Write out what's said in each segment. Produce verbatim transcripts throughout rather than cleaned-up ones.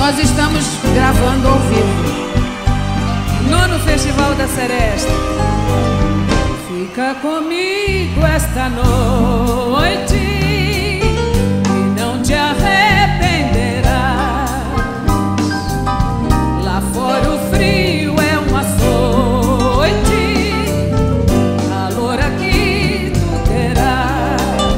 Nós estamos gravando ao vivo no Festival da Seresta. Fica comigo esta noite e não te arrependerás. Lá fora o frio é um açoite, calor aqui tu terás.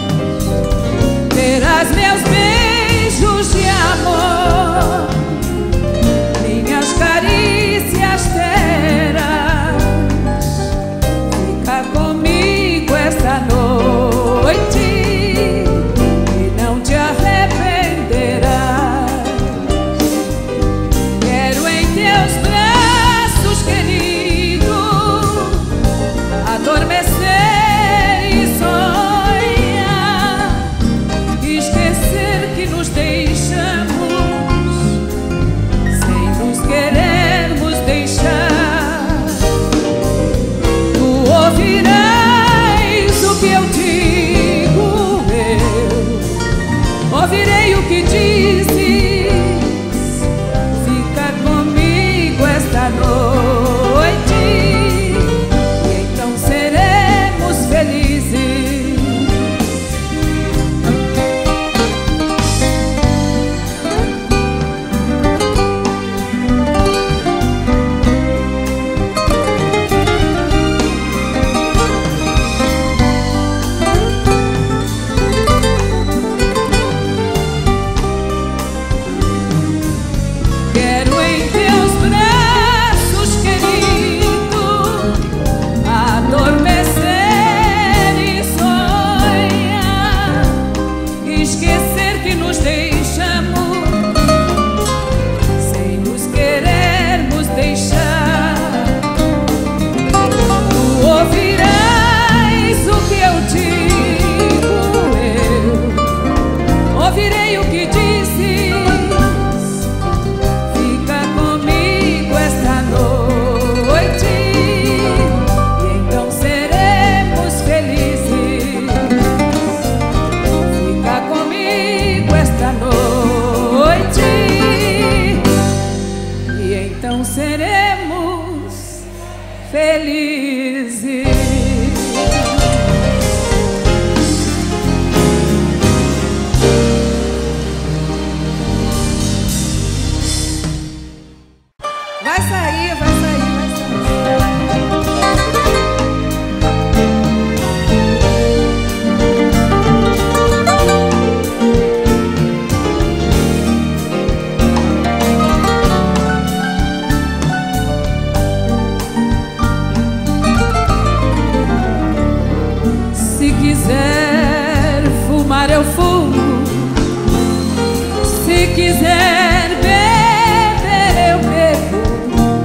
Terás meus beijos de amor, minhas carícias terás. Fica comigo esta noite e não te arrependerás. Quero em teus braços, querido, adormecer e sonhar, esquecer que nos deixamos sem nos querermos deixar. Tu ouvirás o que eu digo, eu ouvirei o que dizes. Fica comigo esta noite e então seremos felizes. Quero em teus braços, querido, adormecer e sonhar, esquecer que nos deixamos sem nos querermos deixar. Tu ouvirás o que eu digo, eu ouvirei o que dizes. Fica comigo esta noite e então seremos felizes. Fica comigo esta noite e então seremos felizes. Vai sair, vai sair, vai sair. Se quiser fumar eu fumo, se quiser beber eu bebo,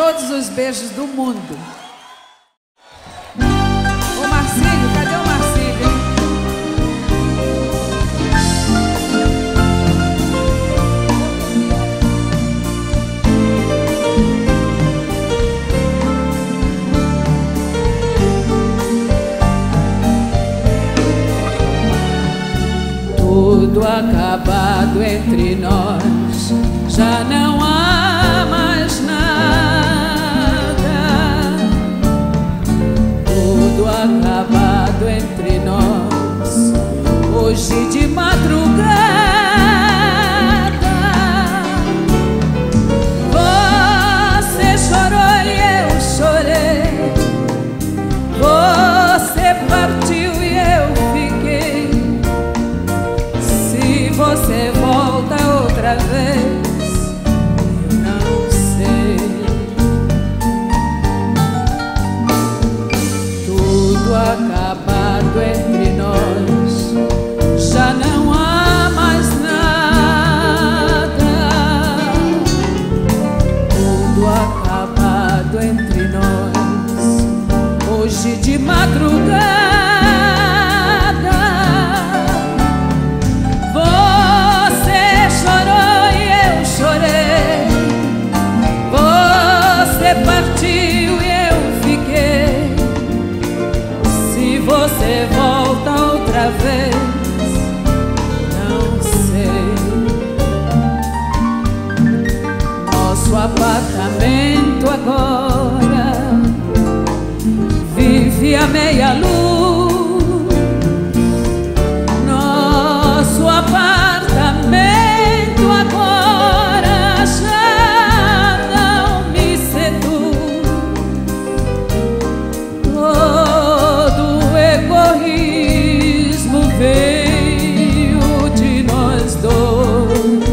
todos os beijos do mundo. Ô Marcílio, cadê o Marcílio, hein? Tudo acabado entre nós, já não há mais nada. Tudo acabado entre nós, hoje de madrugada. Você chorou e eu chorei, você partiu e eu fiquei. Se você volta outra vez, eu não sei. Tudo acabado entre nós, já não há mais nada. Tudo acabado entre nós, hoje de madrugada. Partiu e eu fiquei. Se você volta outra vez, não sei. Nosso apartamento agora vive a meia luz. Nosso apartamento agora já veio de nós dois.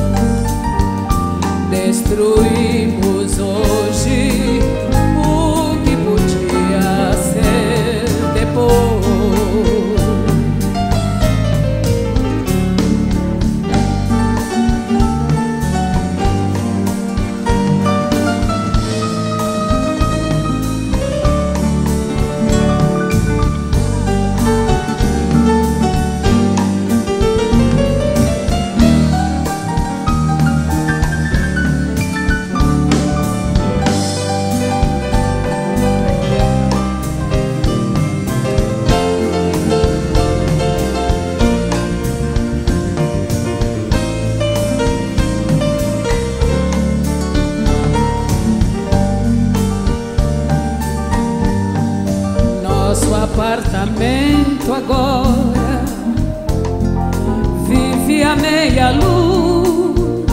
Destruímos hoje o que podia ser depois. Nosso apartamento agora vive a meia luz.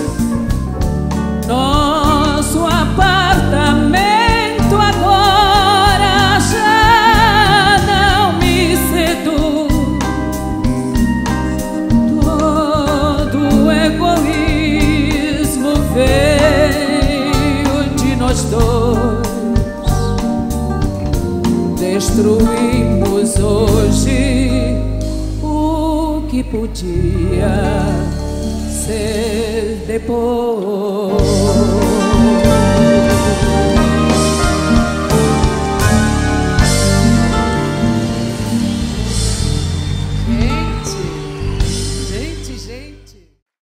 Nosso apartamento agora já não me seduz. Todo egoísmo veio de nós dois. Destruímos hoje o que podia ser depois. Gente, gente, gente.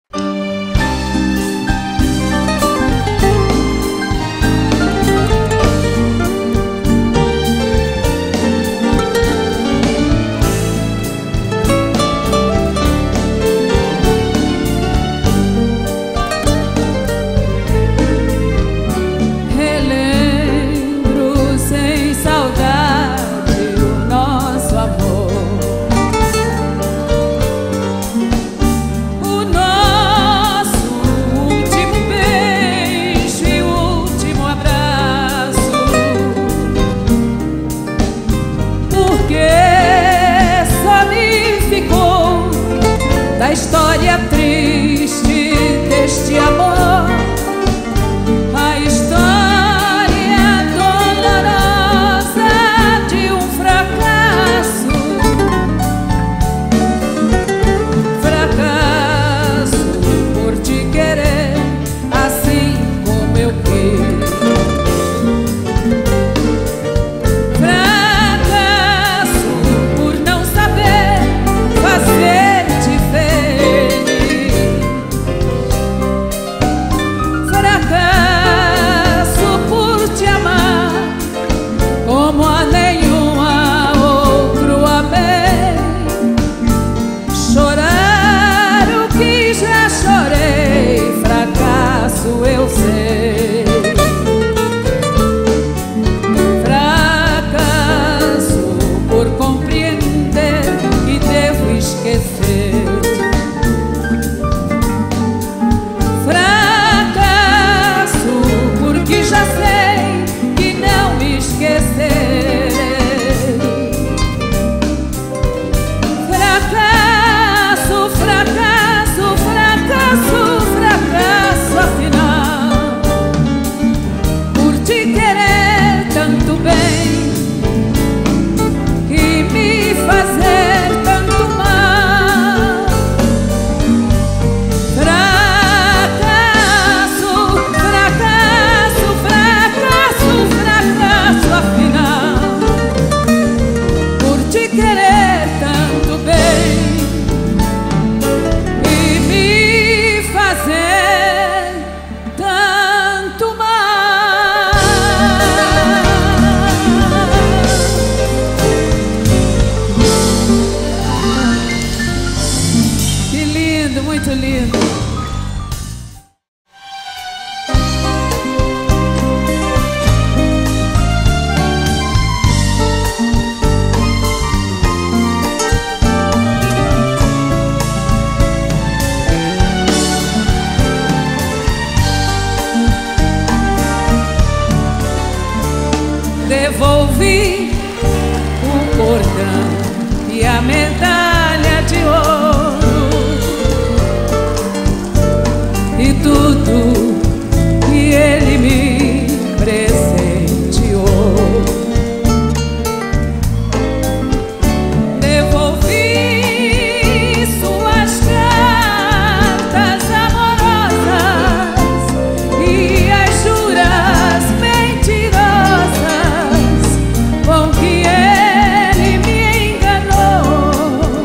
Da história triste deste amor, a história dolorosa de um fracasso, fracasso por te querer assim como eu quis. esquecer. Fracasso, fracasso, fracasso, fracasso, afinal, por te querer tanto bem e me fazer tanto mal. Fracasso, fracasso, fracasso, fracasso, afinal, por te querer tanto bem e me fazer tanto mal. Que lindo, muito lindo. Devolvi o cordão e a medalha de ouro e tudo que ele me presenteou. Devolvi suas cartas amorosas e as juras mentirosas com que ele me enganou.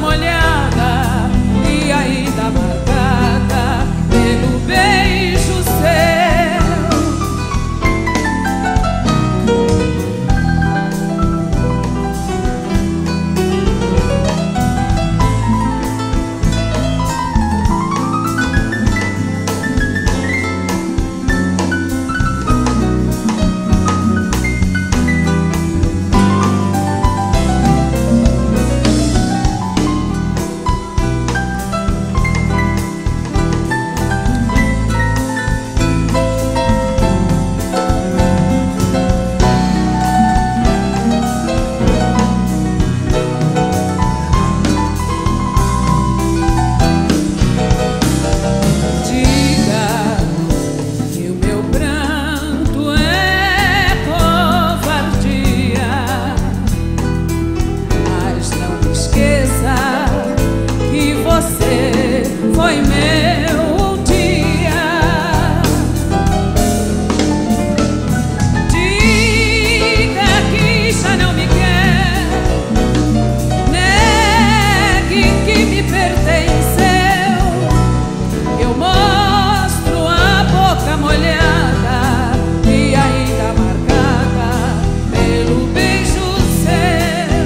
molhada e ainda marcada pelo beijo seu. Foi meu dia. Diga que já não me quer, negue que me pertenceu. Eu mostro a boca molhada e ainda marcada pelo beijo seu.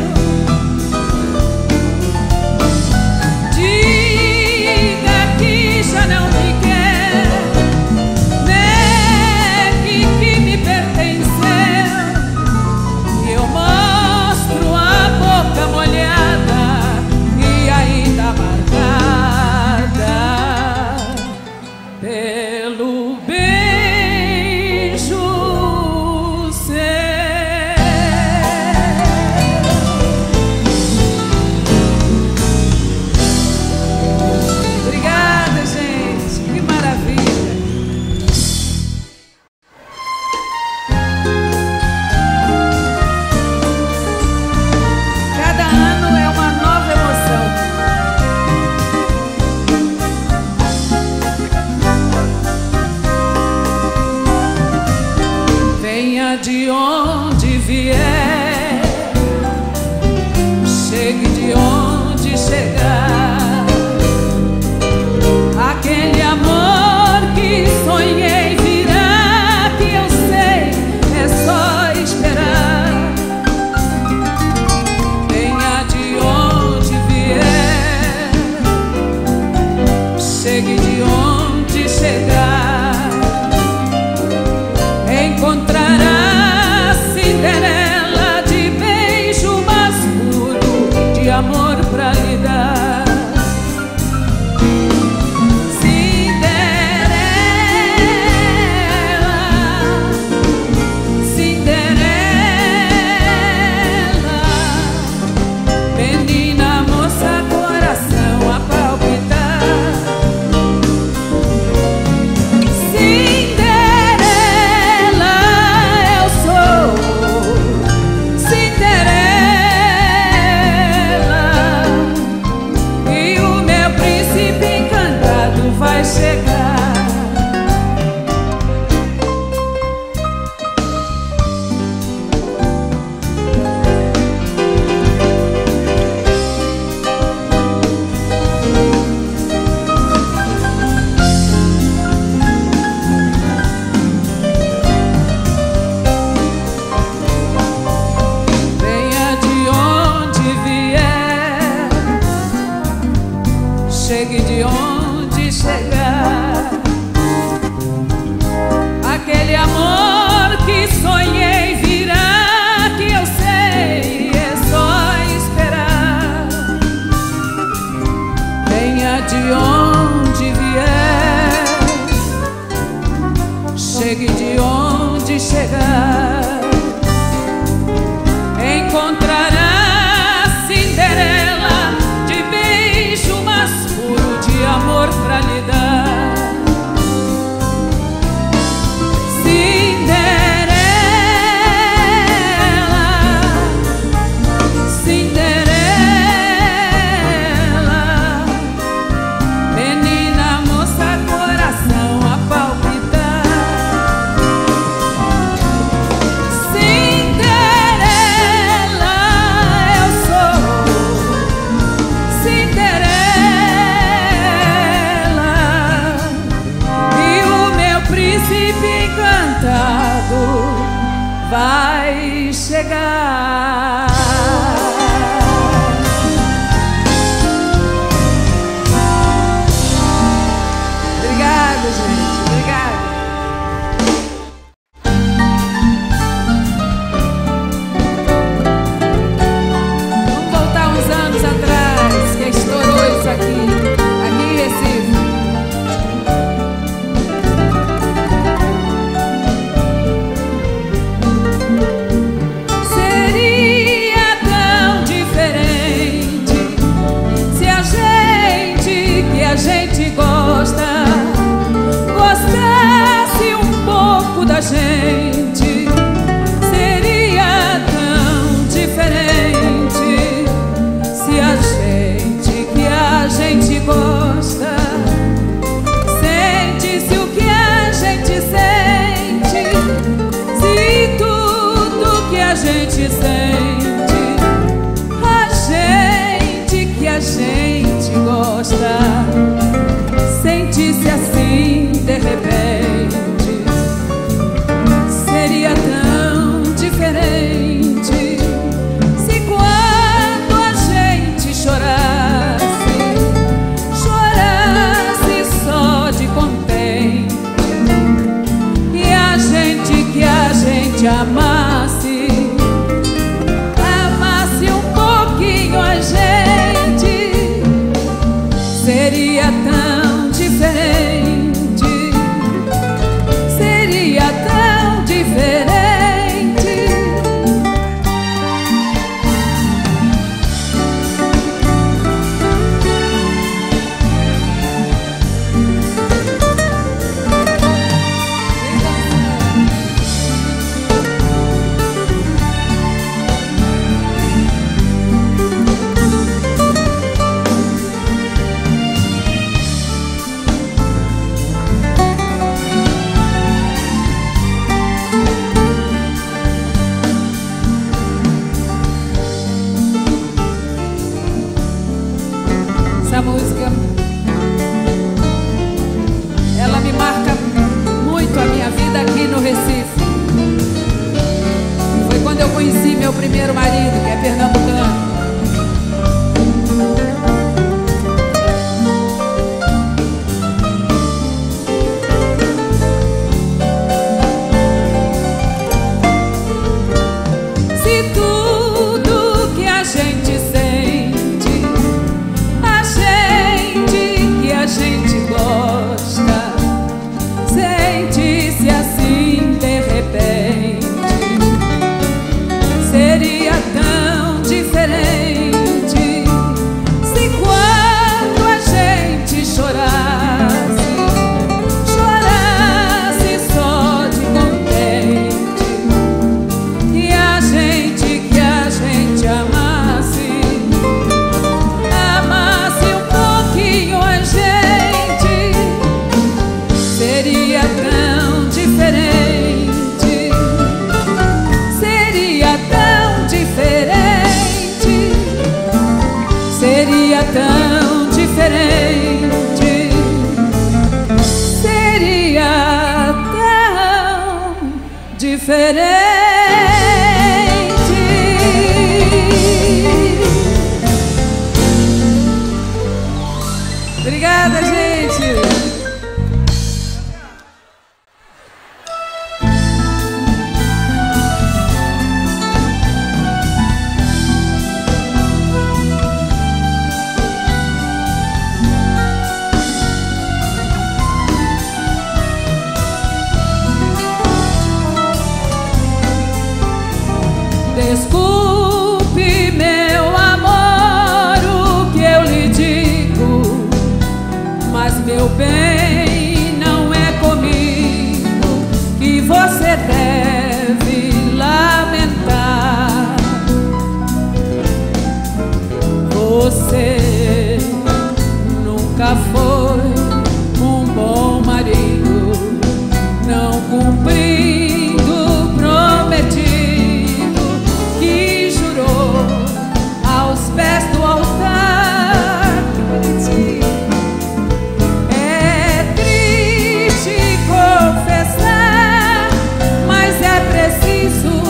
Já não me quer, negue que me pertenceu. Eu mostro a boca molhada e ainda marcada pelo beijo seu. Obrigada, gente. Que maravilha. Cada ano é uma nova emoção. Venha de onde vier, chegue de onde chegar. Aquele amor que sonhei virá, que eu sei, é só esperar. Venha de onde vier, chegue de onde chegar. Encontrará Cinderela de beijo mais puro, de amor pra lhe dar. Chegue de onde chegar. Aquele amor que sonhei virá, que eu sei, é só esperar. Venha de onde vier, chegue de onde chegar. Encontrará Cinderela de beijo mais puro, de amor pra lhe dar. Cinderela vai chegar. Obrigada, gente. Obrigada. Vamos voltar uns anos atrás, que estourou isso aqui. Aqui em Recife. A gente gosta, gostasse um pouco da gente, seria tão diferente. Se a gente que a gente gosta sentisse o que a gente sente, se tudo que a gente sente, a gente que a gente gosta sentisse assim de repente, seria tão diferente. Se quando a gente chorasse, chorasse só de contente, e a gente que a gente amasse, amasse um pouquinho a gente, seria tão diferente, seria tão diferente. Essa música, ela me marca muito a minha vida aqui no Recife. Foi quando eu conheci meu primeiro marido, que é pernambucano. Se tudo que a gente sente, a gente gosta, sente-se assim de repente, seria tão diferente. Se quando a gente chorasse, chorasse só de contente, e a gente que a gente amasse, amasse um pouquinho a gente, seria tão diferente, seria tão diferente, seria tão diferente, seria tão diferente. Obrigada, gente. Desculpe, meu amor, o que eu lhe digo, mas meu bem, não é comigo que você deve lamentar. Você nunca foi um bom marido, não cumprindo o prometido que jurou aos pés do altar. É triste confessar, mas é preciso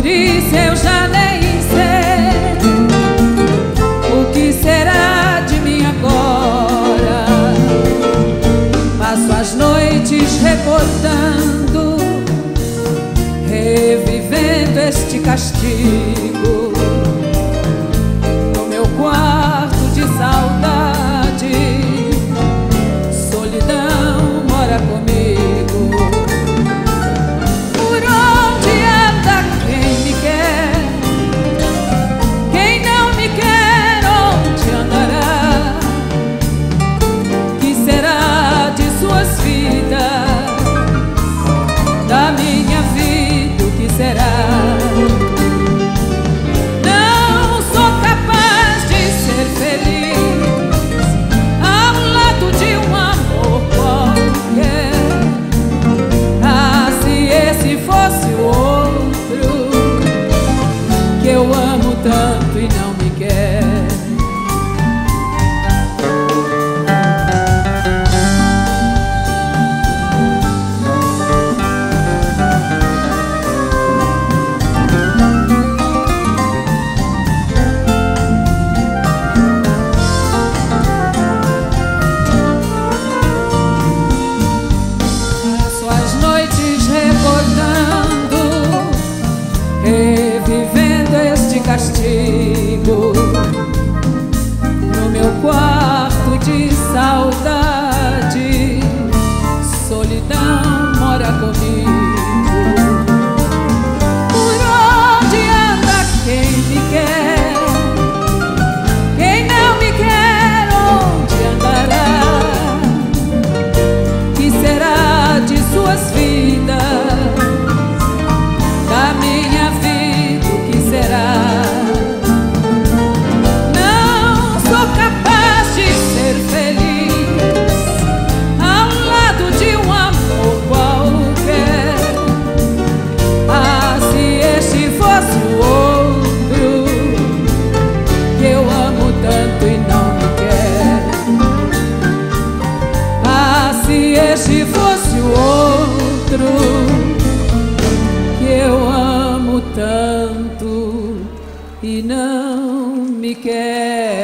isso eu já nem sei o que será de mim agora. Passo as noites recordando, revivendo este castigo. No meu quarto de saudade, solidão mora comigo. Por onde anda quem me quer? Quem não me quer, onde andará? Que será de suas vidas? Da minha vida, o que será? Não sou capaz de ser feliz ao lado de um amor qualquer. Ah, se esse fosse o outro, que eu amo tanto e não me quer. Revivendo este castigo. No meu quarto de saudade, solidão mora comigo. Por onde anda quem me quer? Quem não me quer, onde andará? Que será de suas vidas? Da minha vida, o que será? Não sou capaz de ser feliz ao lado de um amor qualquer. Ah, se este fosse o outro, que eu amo tanto e não me quer. Ah, se este fosse o outro, eu amo tanto e não me quer.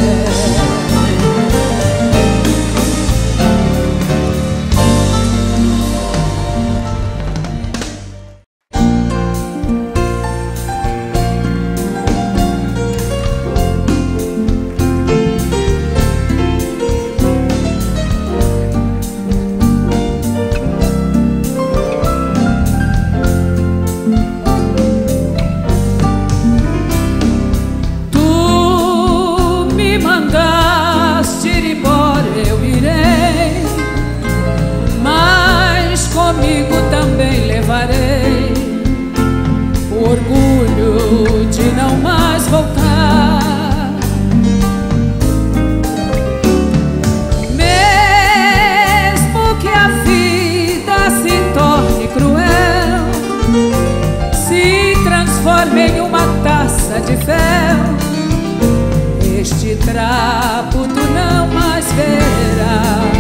Comigo também levarei o orgulho de não mais voltar. Mesmo que a vida se torne cruel, se transforme em uma taça de fel, este trapo tu não mais verás.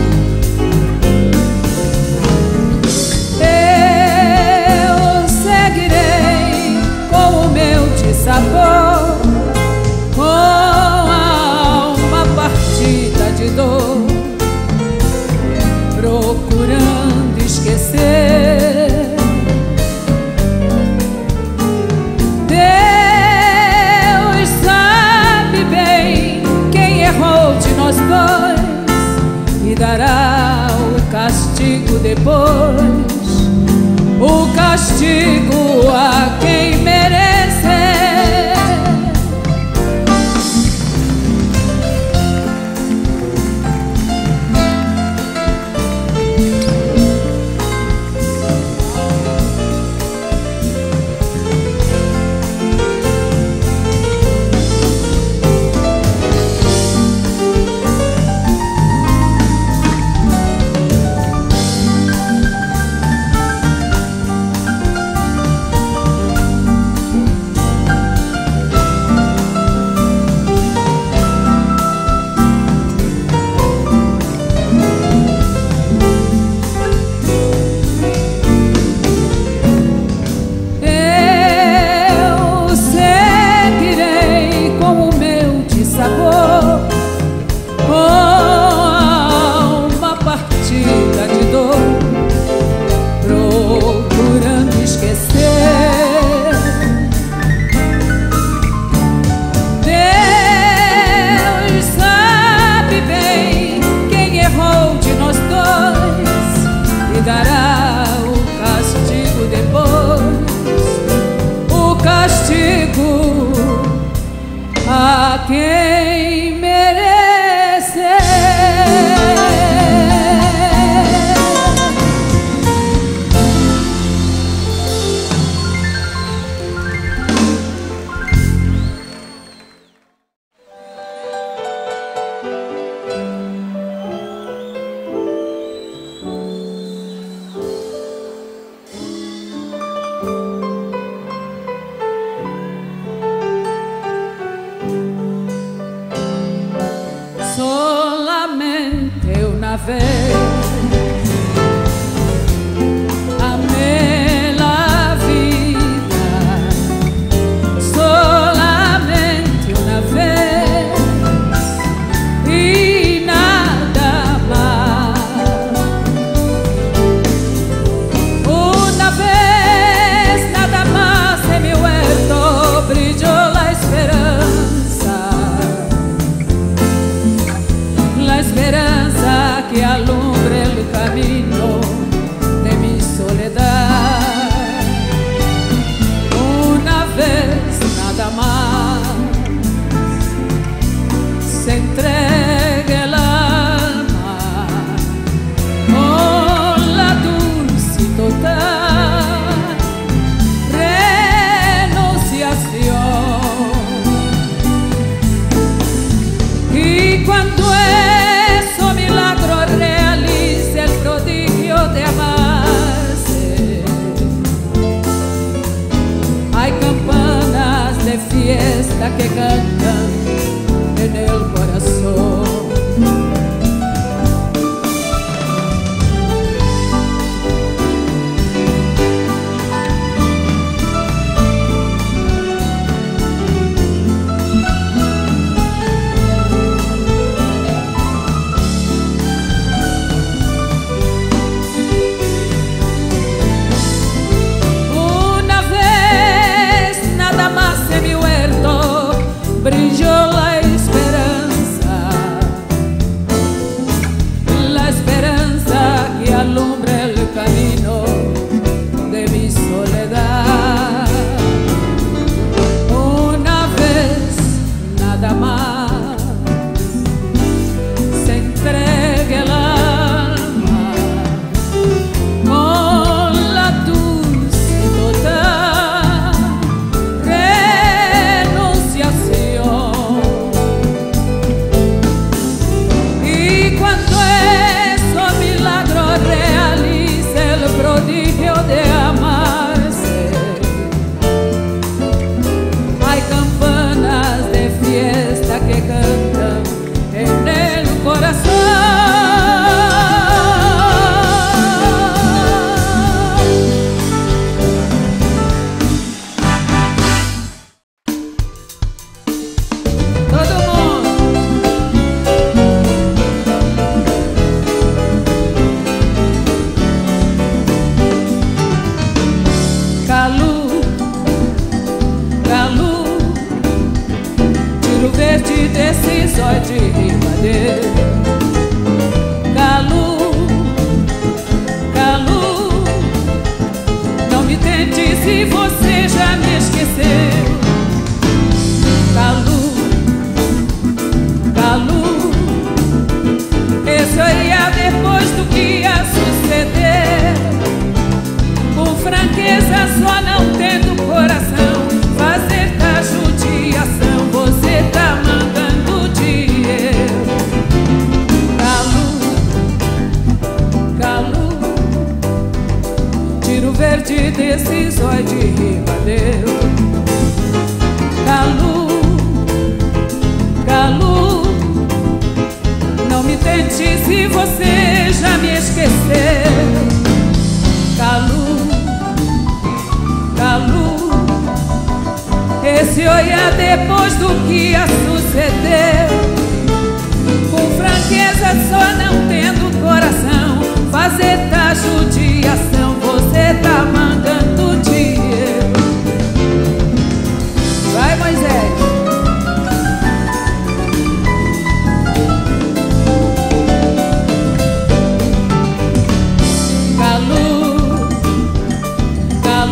Sabor, com a alma partida de dor, procurando esquecer. Deus sabe bem quem errou de nós dois e dará o castigo depois, o castigo a quem merece. quem merecer. Solamente una vez amé la vida, solamente una vez y nada más. Una vez nada más en mi huerto brilló la esperanza, la esperanza que alumbre el camino de mi soledad. Una vez nada más se entrega el alma con la dulce y total renunciación. Y cuando eso milagro realice el prodigio de amarse, hay campanas de fiesta que cantan en el corazón. Brilló la esperanza, la esperanza que alumbra el camino de mi soledad. Una vez nada más se entrega el alma con la dulce y total renunciación. Prodigio de amarse, hay campanas de fiesta que cantan en el corazón. Verde desse zóio de ribadeiro, Galo, Galo, não me tente se você já me esqueceu. Galo, Galo, esse olhar depois do que ia suceder, com franqueza só não tendo coração, fazer da judiação você tá mandando dinheiro. Galo, Galo, tira o verde desse zóio de ribadeiro. Galo, Galo, não me tente se você já me esqueceu. Galo, Galo, esse olhar depois do que ia suceder, com franqueza só não tendo coração, fazer da judiação você tá mandando dinheiro. Vai, Moisés.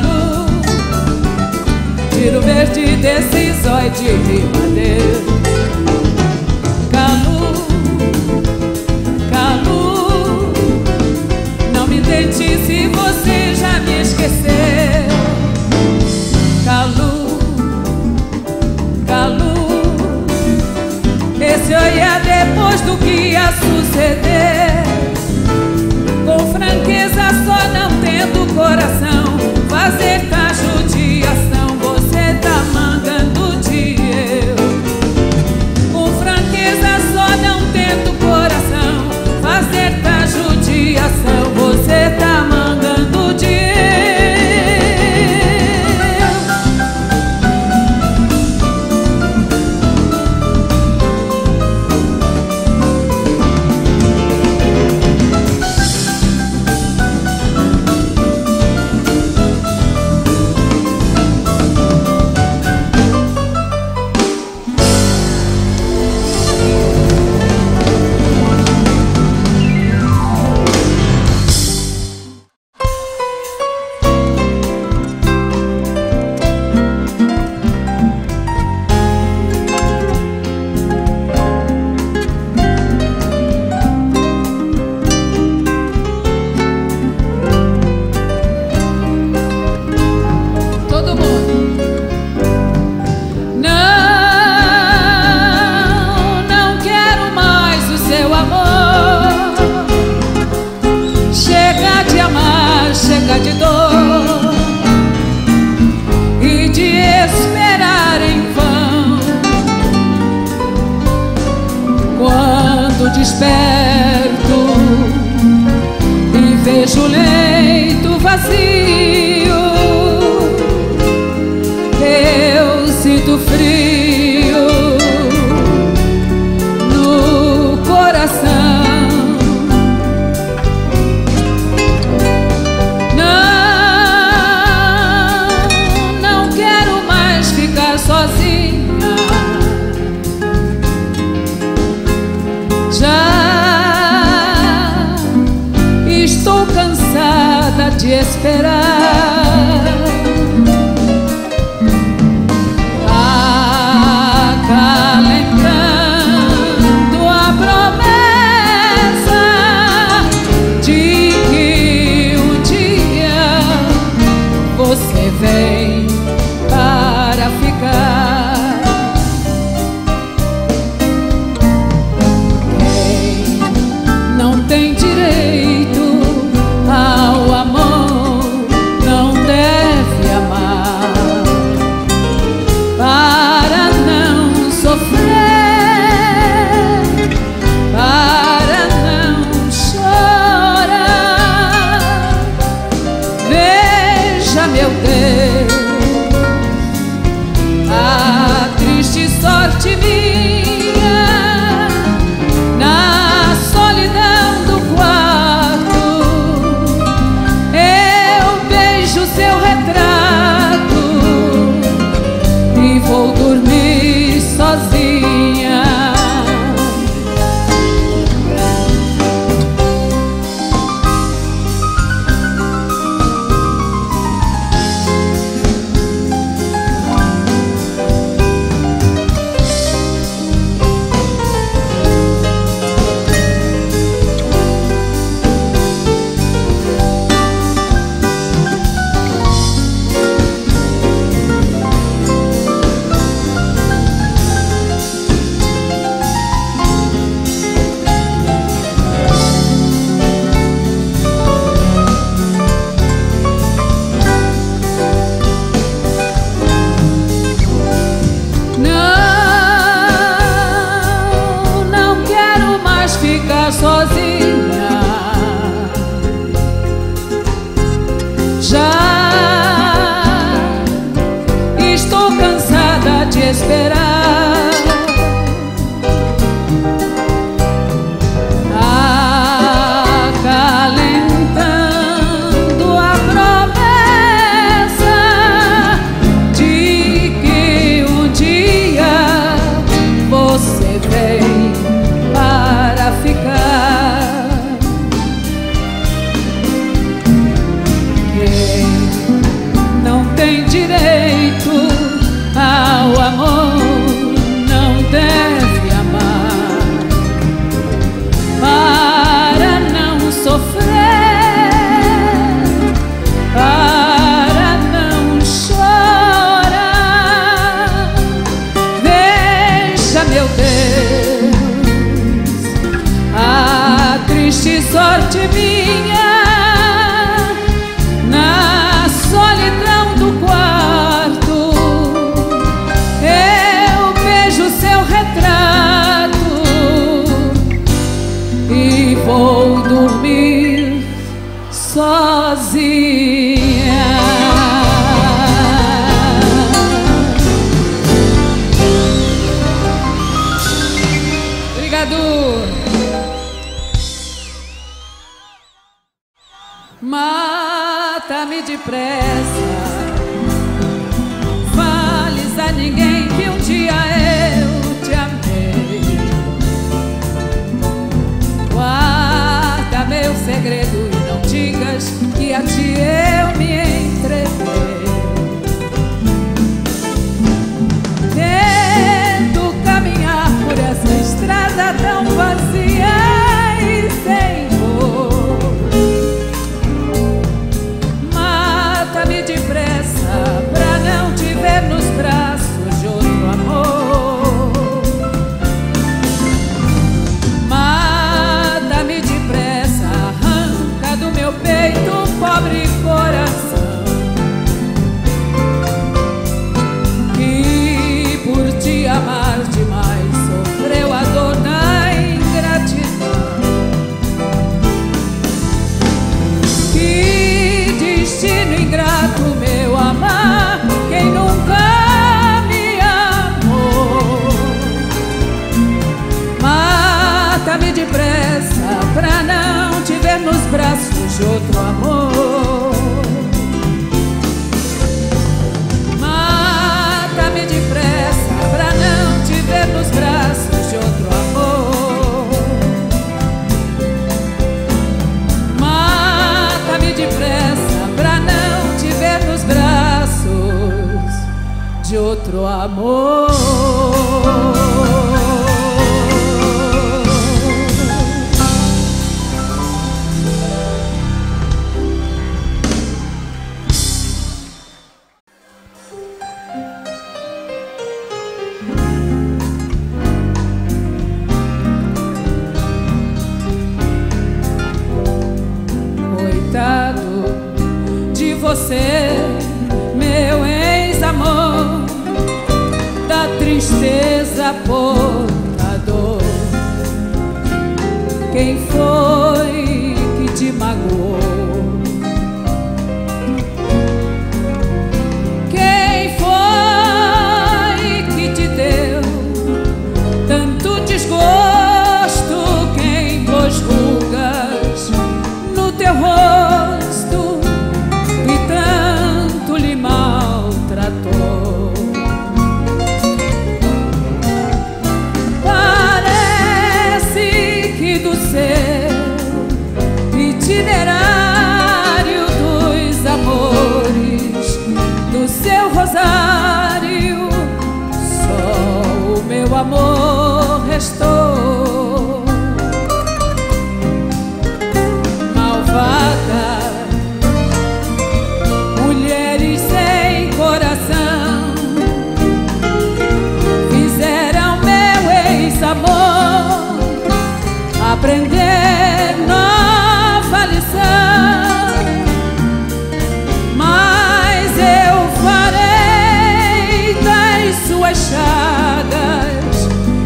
Tiro verde desse zóio de ribadeiro. do que ia suceder. Com franqueza, só não tendo coração, fazer da judiação você tá mandando de eu. Com franqueza, só não tendo coração, fazer da judiação você tá mandando de eu. De dor e de esperar em vão. Quando desperto e vejo o leito vazio, eu sinto frio no coração. Sozinha, já estou cansada de esperar. Acalentando a promessa de que um dia você vem para ficar. Quem não tem direito ao amor não deve amar. Para não sofrer, para não chorar, veja, meu Deus, a triste sorte minha na solidão do quarto. Eu beijo seu retrato e vou dormir sozinha. Sozinha, já estou cansada de esperar. Acalentando a promessa de que um dia você vem para ficar. Quem não tem direito ao amor não deve amar. Para não sofrer, para não chorar, veja, meu Deus, morte minha, na solidão do quarto, eu vejo seu retrato e vou dormir sozinha. Obrigado. Mata-me depressa, fales a ninguém que um dia eu te amei. Guarda meu segredo e não digas que a ti eu me entreguei. Tento caminhar por essa estrada tão vazia e sem cor. Mata-me depressa pra não te ver nos braços de outro amor. Mata-me depressa, arranca do meu peito um pobre coração que por te amar demais sofreu a dor da ingratidão. Que destino ingrato, meu amar, quem nunca me amou. Mata-me depressa pra não te ver nos braços de outro amor. Mata-me depressa pra não te ver nos braços de outro amor. Mata-me depressa pra não te ver nos braços de outro amor. Coitado de você, meu ex-amor, da tristeza portador. Quem foi que te magoou? Quem foi que te deu tanto desgosto? Quem pôs rugas no teu rosto e tanto lhe maltratou? Parece que do seu itinerário dos amores, do seu rosário, só o meu amor restou. Malvada, mulheres sem coração, fizeram meu ex-amor aprender nova lição. Mas eu farei das suas chagas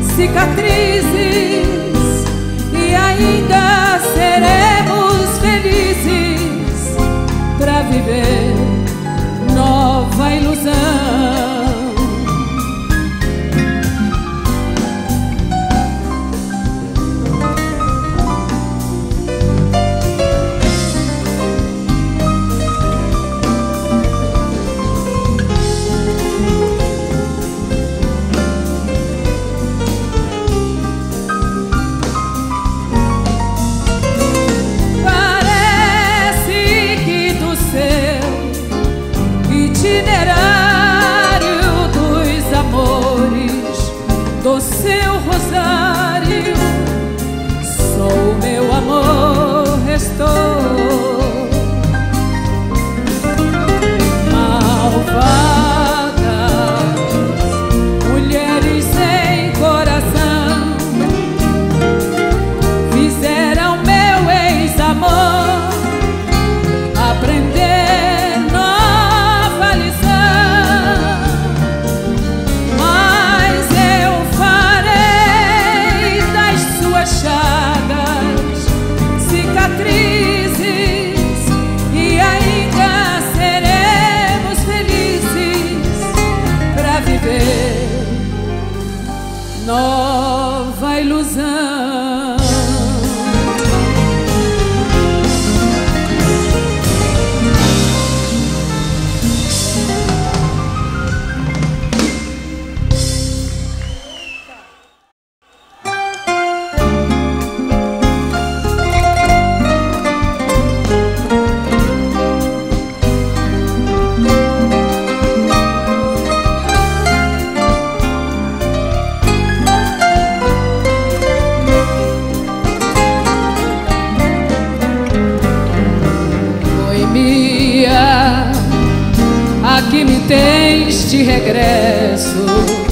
vez de regresso,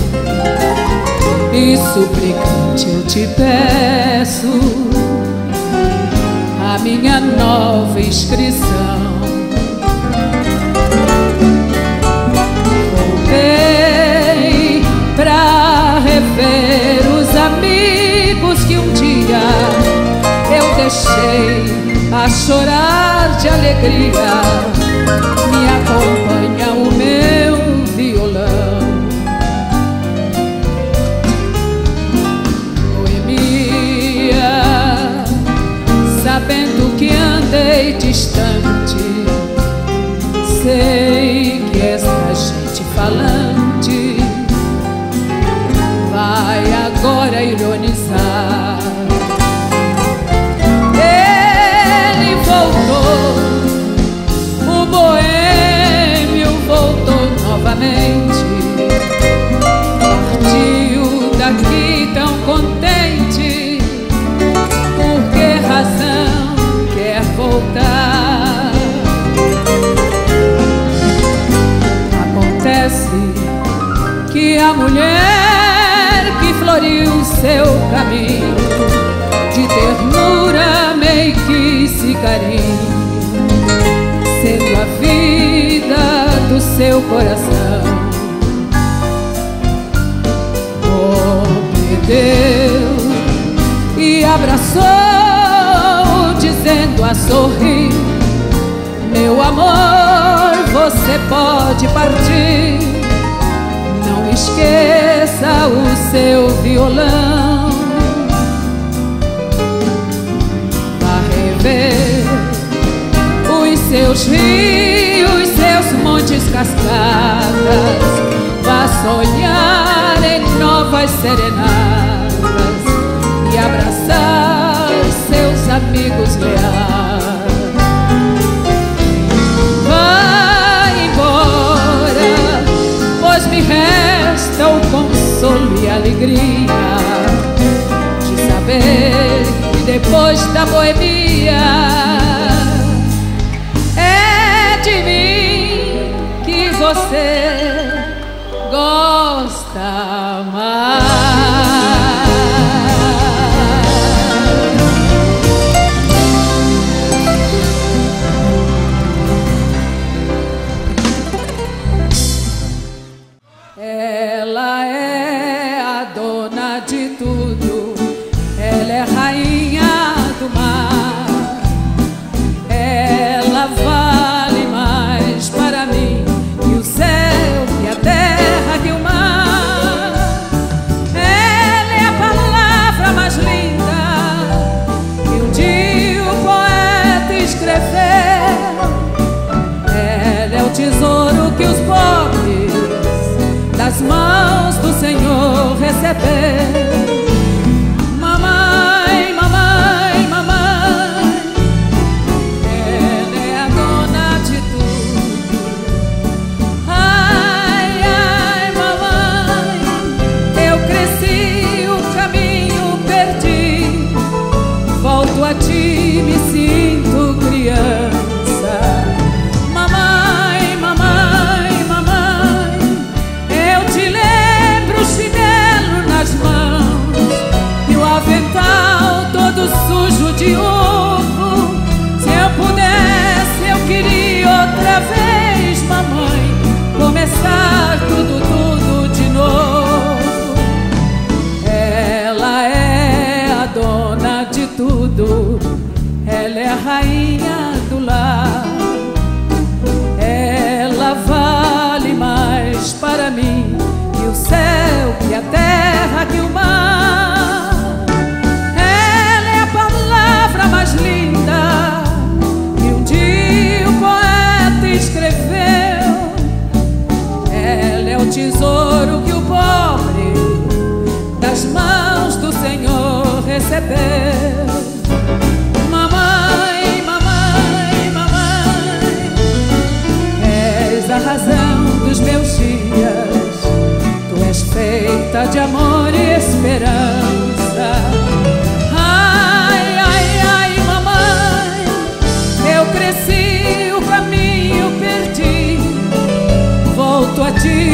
e suplicante eu te peço a minha nova inscrição. Voltei pra rever os amigos que um dia eu deixei a chorar de alegria. Me acompanha o meu violão. Boemia, sabendo que andei distante, sei que essa gente falante vai agora ironizar. Ele voltou, o boêmio voltou novamente. Partiu daqui tão contente. Por que razão quer voltar? Acontece que a mulher que floriu seu caminho de ternura, meiguice e carinho, sendo a vida do seu coração, compreendeu e abraçou, dizendo a sorrir: meu amor, você pode partir, não esqueça o seu violão. Vá rever os seus rios, seus montes, cascadas, vá sonhar em novas serenatas e abraçar seus amigos leais. Vai embora, pois me resta o consolo e a alegria de saber que depois da boemia é de mim que você gosta mais. Ela é a dona de tudo, ela é rainha do mar. Ela vale mais para mim que o céu, que a terra, que o mar. Ela é a palavra mais linda que um dia o poeta escreveu. Ela é o tesouro que os pobres das mãos do Senhor receber. Mamãe, mamãe, mamãe, ela é a dona de tudo. Ai, ai, mamãe, eu cresci, o caminho perdi, volto a ti, me sinto criança. Mamãe, mamãe, mamãe, eu te lembro, chinelo nas mãos e o avental todo sujo de ovo. Se eu pudesse, eu queria outra vez, mamãe, começar tudo, tudo de novo. Ela é a dona de tudo, ela é a rainha do lar. Ela vale mais para mim que o céu, que a terra, que o mar. Ela é a palavra mais linda que um dia o poeta escreveu. Ela é o tesouro que o pobre das mãos do Senhor recebeu. Mamãe, mamãe, mamãe, és a razão dos meus dias, tu és feita de amor e esperança. Ai, ai, ai, mamãe, eu cresci, o caminho perdi, volto a ti,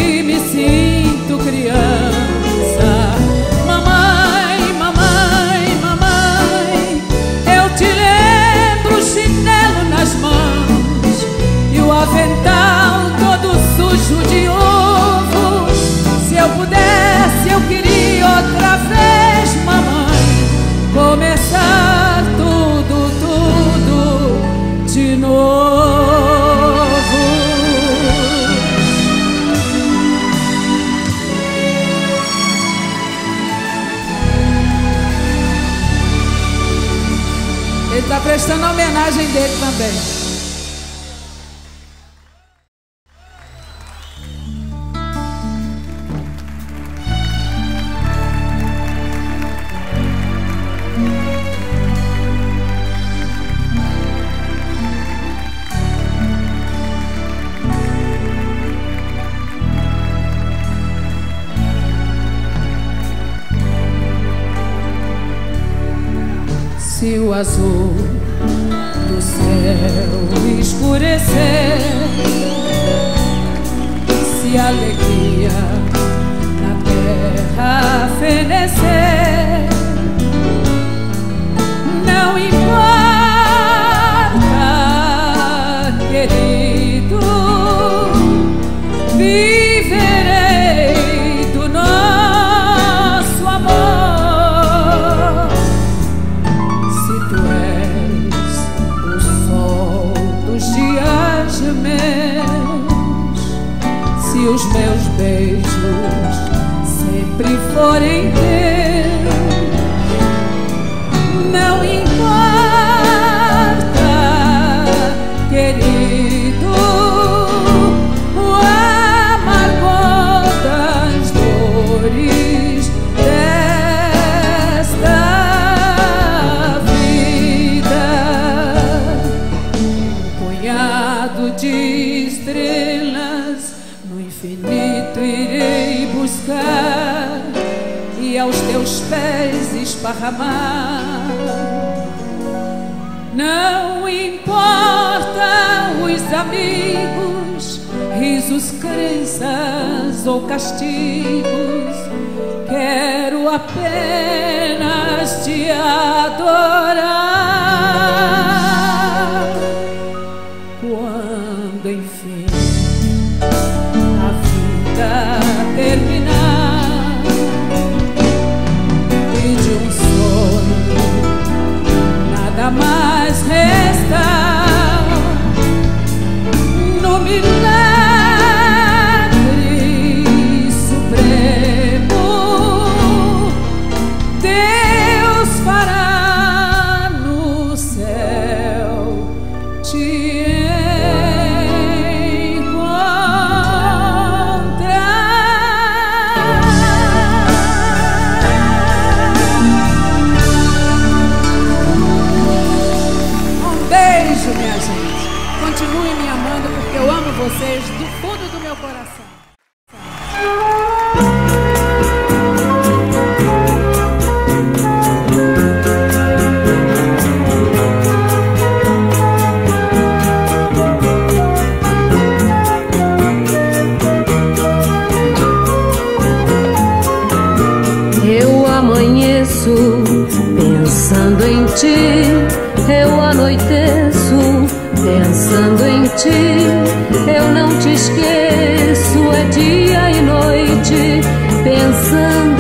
está prestando a homenagem dele também. Se o azul do céu escurecer, se a alegria na terra fenecer, não importa, querido, viverei do nosso amor. Se os meus beijos sempre forem teus, não importa, querido, o amargor das dores desta vida. Um punhado de estrelas no infinito irei buscar e aos teus pés esparramar. Não importa os amigos, risos, crenças ou castigos, quero apenas te adorar. Quando enfim terminar e de um sonho nada mais resta, no milagre supremo Deus fará no céu te Continue me amando, porque eu amo vocês do fundo do meu coração. Eu amanheço pensando em ti, eu anoiteço pensando em ti, eu não te esqueço, é dia e noite pensando